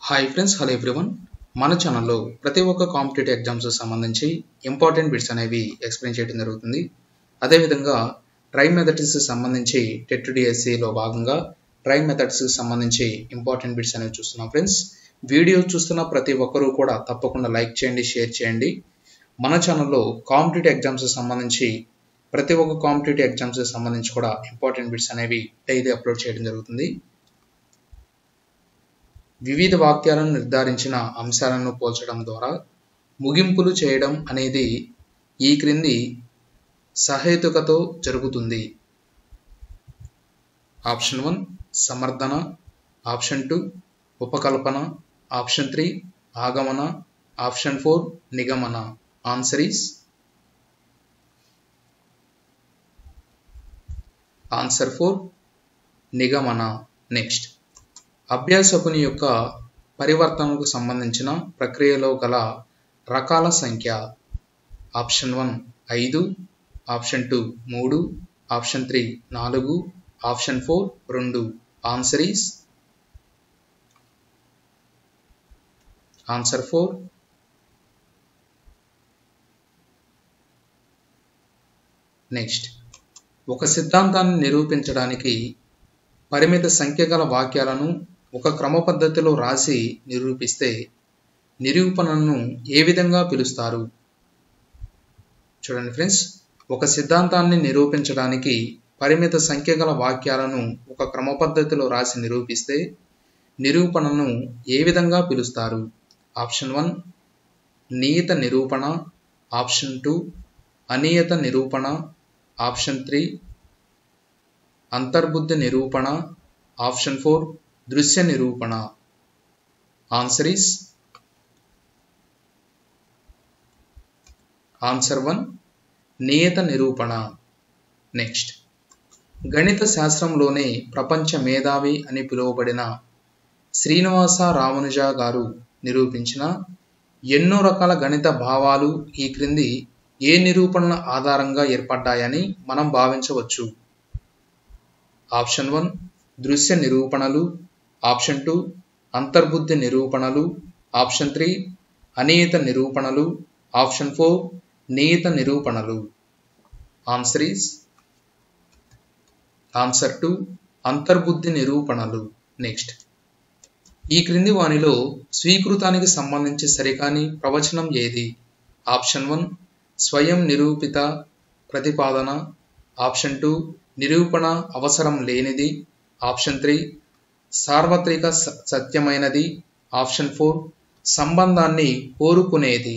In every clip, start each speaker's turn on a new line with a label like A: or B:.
A: Hi friends, hello everyone. మన ఛానల్లో ప్రతి ఒక్క కాంపిటేటివ్ ఎగ్జామ్స్ సంబంధించి ఇంపార్టెంట్ బిట్స్ అనేవి ఎక్స్ప్లెయిన్ చేయడం జరుగుతుంది. అదేవిధంగా ట్రై మెథడ్స్ సంబంధించి టెట్ డిఎస్సిలో భాగంగా ట్రై మెథడ్స్ సంబంధించి ఇంపార్టెంట్ బిట్స్ అనేవి చూస్తున్నాం ఫ్రెండ్స్. వీడియో చూస్తున్న ప్రతి ఒక్కరూ కూడా తప్పకుండా లైక్ చేయండి, షేర్ చేయండి. మన ఛానల్లో కాంపిటేటివ్ ఎగ్జామ్స్ సంబంధించి ప్రతి ఒక్క కాంపిటేటివ్ ఎగ్జామ్స్ సంబంధించి కూడా ఇంపార్టెంట్ బిట్స్ అనేవి డైలీ అప్లోడ్ చేయడం జరుగుతుంది. వివిధ వాక్యాలను నిర్ధారించిన అంశాలను పోల్చడం ద్వారా ముగింపులు చేయడం అనేది ఈ క్రింది సహేతుకతో జరుగుతుంది. ఆప్షన్ 1 సమర్థన, ఆప్షన్ 2 ఉపకల్పన, ఆప్షన్ 3 ఆగమన, ఆప్షన్ 4 నిగమన. ఆన్సర్ ఈస్ ఆన్సర్ 4 నిగమన. నెక్స్ట్, అభ్యాసకుని యొక్క పరివర్తనకు సంబంధించిన ప్రక్రియలో గల రకాల సంఖ్య. Option 1 5, option 2 3, option 3 4, option 4 2. Answer is answer 4 next, ఒక సిద్ధాంతాన్ని నిరూపించడానికి పరిమిత సంఖ్య గల వాక్యాలను ఒక క్రమ పద్ధతిలో రాసి నిరూపిస్తే నిరూపణను ఏ విధంగా పిలుస్తారు? చూడండి ఫ్రెండ్స్, ఒక సిద్ధాంతాన్ని నిరూపించడానికి పరిమిత సంఖ్య గల వాక్యాలను ఒక క్రమ పద్ధతిలో రాసి నిరూపిస్తే నిరూపణను ఏ విధంగా పిలుస్తారు? ఆప్షన్ 1 నియత నిరూపణ, ఆప్షన్ 2 అనియత నిరూపణ, ఆప్షన్ 3 అంతర్బుద్ధి నిరూపణ, ఆప్షన్ 4 దృశ్య నిరూపణ. ఆన్సర్ ఈస్ ఆన్సర్ 1 నియత నిరూపణ. నెక్స్ట్, గణిత శాస్త్రంలోనే ప్రపంచ మేధావి అని పిలువబడిన శ్రీనివాస రామానుజ గారు నిరూపించిన ఎన్నో రకాల గణిత భావాలు ఈ క్రింది ఏ నిరూపణల ఆధారంగా ఏర్పడ్డాయని మనం భావించవచ్చు? ఆప్షన్ 1 దృశ్య నిరూపణలు, ఆప్షన్ 2 అంతర్బుద్ధి నిరూపణలు, ఆప్షన్ 3 అనియత నిరూపణలు, ఆప్షన్ 4 నియత నిరూపణలు. ఆన్సర్ ఈస్ ఆన్సర్ 2 అంతర్బుద్ధి నిరూపణలు. నెక్స్ట్, ఈ క్రింది వానిలో స్వీకృతానికి సంబంధించి సరికాని ప్రవచనం ఏది? ఆప్షన్ 1 స్వయం నిరూపిత ప్రతిపాదన, ఆప్షన్ 2 నిరూపణ అవసరం లేనిది, ఆప్షన్ 3 సార్వత్రిక సత్యమైనది, ఆప్షన్ 4 సంబంధాన్ని కోరుకునేది.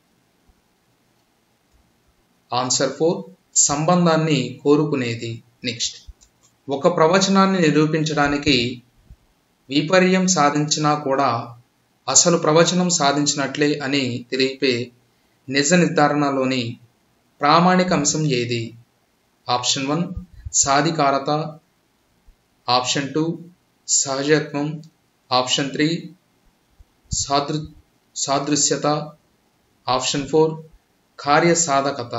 A: ఆన్సర్ 4 సంబంధాన్ని కోరుకునేది. నెక్స్ట్, ఒక ప్రవచనాన్ని నిరూపించడానికి విపర్యం సాధించినా కూడా అసలు ప్రవచనం సాధించినట్లే అని తెలిపే నిజ నిర్ధారణలోని ప్రామాణిక అంశం ఏది? ఆప్షన్ 1 సాధికారత, ఆప్షన్ 2 సహజత్వం, ఆప్షన్ 3 సాదృశ్యత, ఆప్షన్ 4 కార్యసాధకత.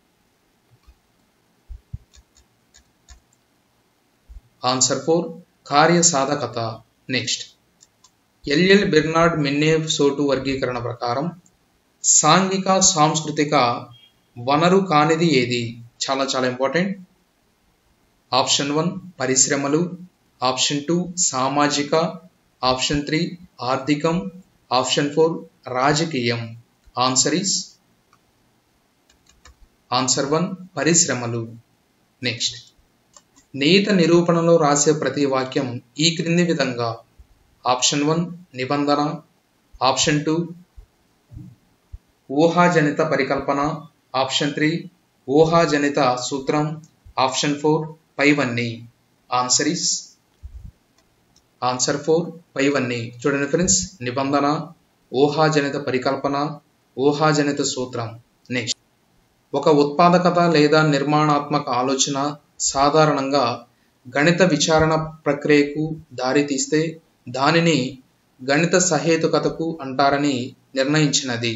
A: ఆన్సర్ 4 కార్యసాధకత. నెక్స్ట్, ఎల్ఎల్ బెర్నార్డ్ మిన్నెసోటా వర్గీకరణ ప్రకారం సాంఘిక సాంస్కృతిక వనరు కానిది ఏది? చాలా చాలా ఇంపార్టెంట్. ఆప్షన్ 1 పరిశ్రమలు, ఆప్షన్ 2 సామాజిక, ఆప్షన్ 3 ఆర్థికం, ఆప్షన్ 4 రాజకీయం. ఆన్సర్ ఈస్ ఆన్సర్ 1 పరిశ్రమలు. నెక్స్ట్, నియత నిరూపణలో రాసే ప్రతి వాక్యం ఈ క్రింది విధంగా. ఆప్షన్ 1 నిబంధన, ఆప్షన్ 2 ఊహాజనిత పరికల్పన, ఆప్షన్ 3 ఊహాజనిత సూత్రం, ఆప్షన్ 4 పైవన్నీ. ఆన్సర్ ఈస్ ఆన్సర్ 4 పైవన్నీ. చూడండి ఫ్రెండ్స్, నిబంధన, ఊహాజనిత పరికల్పన, ఊహాజనిత సూత్రం. నెక్స్ట్, ఒక ఉత్పాదకత లేదా నిర్మాణాత్మక ఆలోచన సాధారణంగా గణిత విచారణ ప్రక్రియకు దారితీస్తే దానిని గణిత సహేతుకతకు అంటారని నిర్ణయించినది.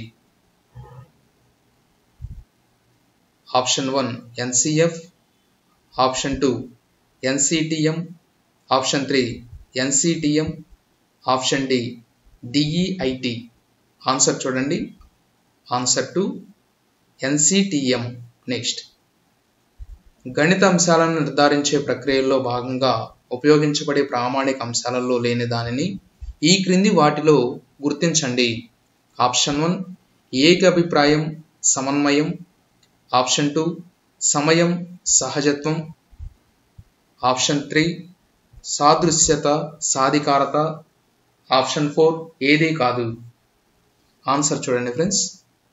A: Option 1 NCF, option 2 NCTM, option 3 NCTM, option D DEIT. Answer చూడండి, ఆన్సర్ 2 ఎన్సిటిఎం. నెక్స్ట్, గణిత అంశాలను నిర్ధారించే ప్రక్రియల్లో భాగంగా ఉపయోగించబడే ప్రామాణిక అంశాలలో లేని దానిని ఈ క్రింది వాటిలో గుర్తించండి. ఆప్షన్ 1 ఏకాభిప్రాయం, సమన్వయం. ఆప్షన్ 2 సమయం, సహజత్వం. ఆప్షన్ 3 సాదృశ్యత, సాధికారత. ఆప్షన్ 4 ఏదీ కాదు. ఆన్సర్ చూడండి ఫ్రెండ్స్,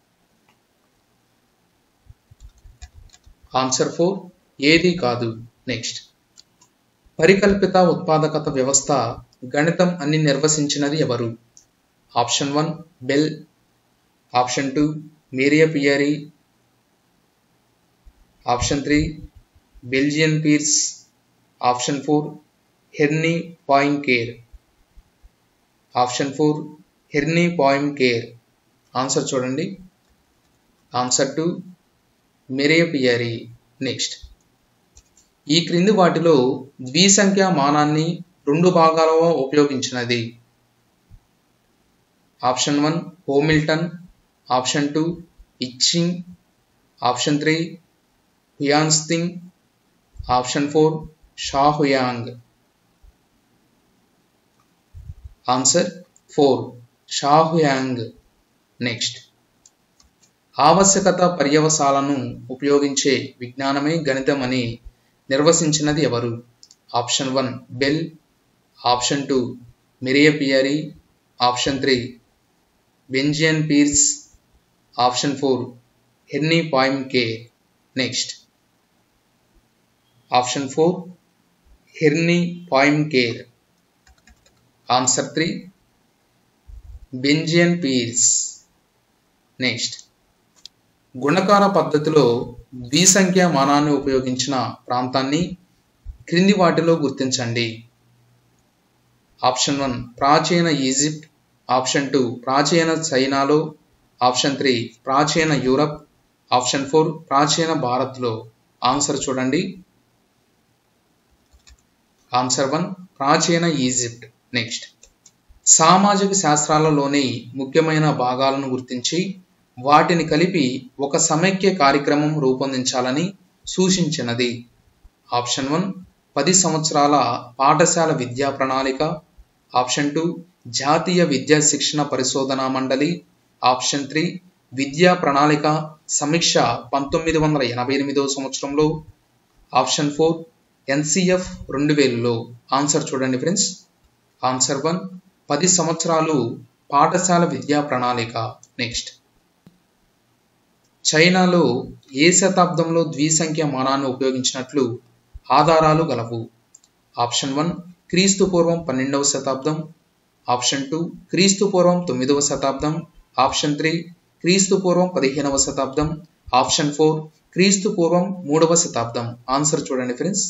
A: ఆన్సర్ 4 ఏదీ కాదు. నెక్స్ట్, పరికల్పిత ఉత్పాదకత వ్యవస్థ గణితం అని నిర్వచించినది ఎవరు? Option 1 Bell. Option 2 Maria Pierre. Option 3 Belgian Peirce. Option 4 హెర్నీ పాయింకేర్. ఆప్షన్ 4 హెర్నీ పాయింకేర్. ఆన్సర్ చూడండి, ఆన్సర్ 2 మేరియా పియరీ. నెక్స్ట్, ఈ క్రింది వాటిలో ద్విసంఖ్యా మానాన్ని 2 భాగాలుగా ఉపయోగించినది. Option 1 Hamilton. Option 2 I Ching. Option 3 హ్యాన్స్టింగ్. ఆప్షన్ 4 షాహుయాంగ్. ఆన్సర్ 4 షాహుయాంగ్. నెక్స్ట్, ఆవశ్యకత పర్యవసాలను ఉపయోగించే విజ్ఞానమే గణితం అని నిర్వచించినది ఎవరు? Option 1 Bell. Option 2 Maria Pierre. Option 3 Belgian Peirce. Option 4 హెర్నీ పాయింకేర్. నెక్స్ట్, ఆప్షన్ 4 హెర్నీ Poincare. Answer 3 Belgian Peirce. Next, గుణకార పద్ధతిలో ద్విసంఖ్యా మానాన్ని ఉపయోగించిన ప్రాంతాన్ని క్రింది వాటిలో గుర్తించండి. ఆప్షన్ 1 ప్రాచీన ఈజిప్ట్. ఆప్షన్ 2 ప్రాచీన చైనాలో. ఆప్షన్ 3 ప్రాచీన యూరప్. ఆప్షన్ 4 ప్రాచీన భారత్లో. ఆన్సర్ చూడండి, ఆన్సర్ 1 ప్రాచీన ఈజిప్ట్. నెక్స్ట్, సామాజిక శాస్త్రాలలోని ముఖ్యమైన భాగాలను గుర్తించి వాటిని కలిపి ఒక సమైక్య కార్యక్రమం రూపొందించాలని సూచించినది. ఆప్షన్ 1 10 సంవత్సరాల పాఠశాల విద్యా ప్రణాళిక. ఆప్షన్ 2 జాతీయ విద్యా శిక్షణ పరిశోధనా మండలి. ఆప్షన్ 3 విద్యా ప్రణాళిక సమీక్ష 1988వ సంవత్సరంలో. ఆప్షన్ 4 ఎన్సిఎఫ్ 2000లో. ఆన్సర్ చూడండి ఫ్రెండ్స్, ఆన్సర్ 1 10 సంవత్సరాలు పాఠశాల విద్యా ప్రణాళిక. నెక్స్ట్, చైనాలో ఏ శతాబ్దంలో ద్విసంఖ్య మానాన్ని ఉపయోగించినట్లు ఆధారాలు గలవు? ఆప్షన్ 1 క్రీస్తు పూర్వం 12వ శతాబ్దం. ఆప్షన్ 2 క్రీస్తు పూర్వం 9వ శతాబ్దం. ఆప్షన్ 3 క్రీస్తు పూర్వం 15వ శతాబ్దం. ఆప్షన్ 4 క్రీస్తు పూర్వం 3వ శతాబ్దం. ఆన్సర్ చూడండి ఫ్రెండ్స్,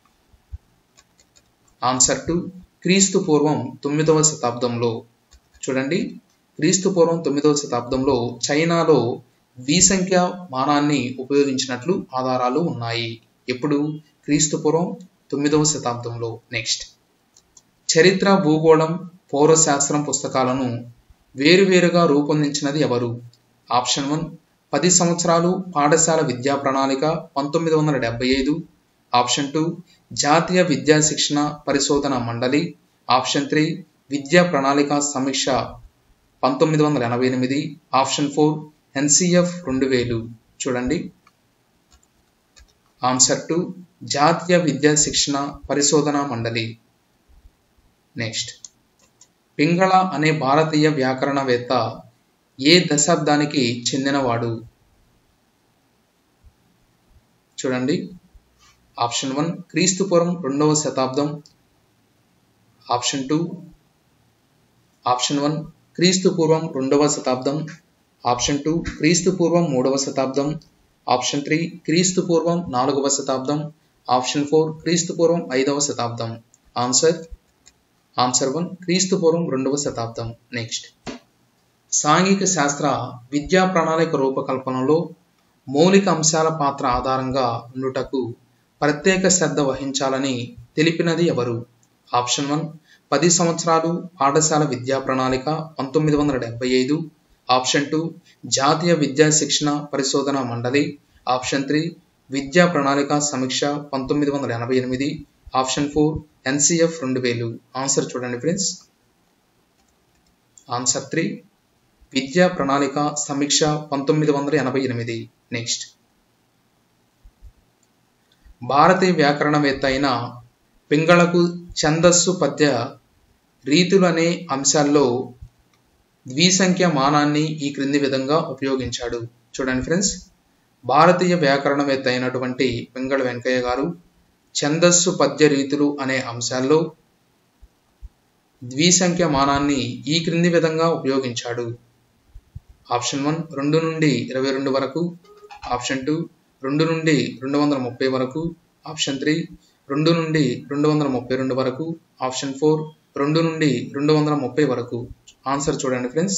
A: ఆన్సర్ 2 క్రీస్తు పూర్వం 9వ శతాబ్దంలో. చూడండి, క్రీస్తు పూర్వం 9వ శతాబ్దంలో చైనాలో ద్విసంఖ్యా మానాన్ని ఉపయోగించినట్లు ఆధారాలు ఉన్నాయి. ఎప్పుడు? క్రీస్తు పూర్వం 9వ శతాబ్దంలో. నెక్స్ట్, చరిత్ర, భూగోళం, పౌరశాస్త్రం పుస్తకాలను వేరువేరుగా రూపొందించినది ఎవరు? ఆప్షన్ 1 10 సంవత్సరాలు పాఠశాల విద్యా ప్రణాళిక 1975. ఆప్షన్ 2 జాతీయ విద్యా శిక్షణ పరిశోధన మండలి. ఆప్షన్ 3 విద్యా ప్రణాళిక సమీక్ష 1988. Option 4 NCF 2000. చూడండి, ఆన్సర్ 2 జాతీయ విద్యా శిక్షణ పరిశోధన మండలి. నెక్స్ట్, పింగళ అనే భారతీయ వ్యాకరణవేత్త ఏ దశాబ్దానికి చెందినవాడు? చూడండి, ఆప్షన్ 1 క్రీస్తు పూర్వం 2వ శతాబ్దం. ఆప్షన్ 2 ఆప్షన్ 1 క్రీస్తు పూర్వం 2వ శతాబ్దం. ఆప్షన్ 2 క్రీస్తు పూర్వం 3వ శతాబ్దం. ఆప్షన్ 3 క్రీస్తు పూర్వం 4వ శతాబ్దం. ఆప్షన్ 4 క్రీస్తు పూర్వం 5వ శతాబ్దం. ఆన్సర్ 1 క్రీస్తు పూర్వం 2వ శతాబ్దం. నెక్స్ట్, సాంఘిక శాస్త్ర విద్యా ప్రణాళిక రూపకల్పనలో మౌలిక అంశాల పాత్ర ఆధారంగా ఉండుటకు ప్రత్యేక శ్రద్ధ వహించాలని తెలిపినది ఎవరు? ఆప్షన్ 1 10 సంవత్సరాలు పాఠశాల విద్యా ప్రణాళిక 1975. ఆప్షన్ 2 జాతీయ విద్యా శిక్షణ పరిశోధన మండలి. ఆప్షన్ 3 విద్యా ప్రణాళిక సమీక్ష 1988. Option 4 NCF 2000. ఆన్సర్ చూడండి ఫ్రెండ్స్. ఆన్సర్ 3 విద్యా ప్రణాళిక సమీక్ష 1988. నెక్స్ట్, భారతీయ వ్యాకరణవేత్త అయిన పింగళకు ఛందస్సు పద్య రీతులు అనే అంశాల్లో ద్విసంఖ్య మానాన్ని ఈ క్రింది విధంగా ఉపయోగించాడు. చూడండి ఫ్రెండ్స్, భారతీయ వ్యాకరణవేత్త అయినటువంటి పింగళ వెంకయ్య గారు ఛందస్సు పద్య రీతులు అనే అంశాల్లో ద్విసంఖ్య మానాన్ని ఈ క్రింది విధంగా ఉపయోగించాడు. ఆప్షన్ 1 2 నుండి 22 వరకు. ఆప్షన్ 2 2 నుండి 230 వరకు. ఆప్షన్ 3 2 నుండి 232 వరకు. ఆప్షన్ 4 2 నుండి 230 వరకు. ఆన్సర్ చూడండి ఫ్రెండ్స్.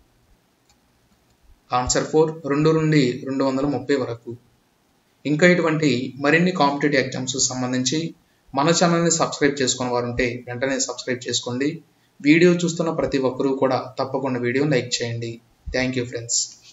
A: ఆన్సర్ 4 2 నుండి 230 వరకు. ఇంకా ఇటువంటి మరిన్ని కాంపిటేటివ్ ఎగ్జామ్స్ సంబంధించి మన ఛానల్ని సబ్స్క్రైబ్ చేసుకున్న వారు ఉంటే వెంటనే సబ్స్క్రైబ్ చేసుకోండి. వీడియో చూస్తున్న ప్రతి ఒక్కరూ కూడా తప్పకుండా వీడియో లైక్ చేయండి. Thank you friends.